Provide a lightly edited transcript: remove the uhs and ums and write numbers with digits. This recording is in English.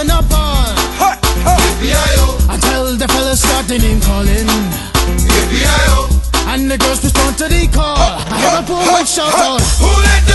on up on. Until the fellas start the name calling. And the girls respond to the call. I have a poor shout out. Who let